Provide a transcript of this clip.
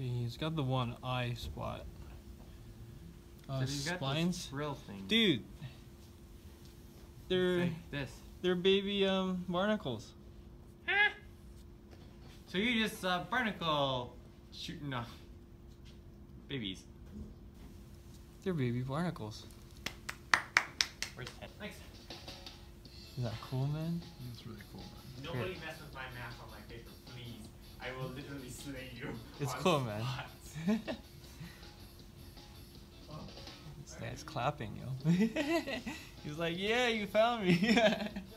Okay, he's got the one eye spot. So he's got spines? this frill thing. Dude! They're like this. They're baby barnacles. So you just barnacle shooting off babies. They're baby barnacles. Where's Ted? Thanks. Is that cool, man? That's really cool, man. Nobody mess with my math on my paper, please. I will literally slay you. It's on cool, spot. man. This guy's clapping, yo. He's like, yeah, you found me.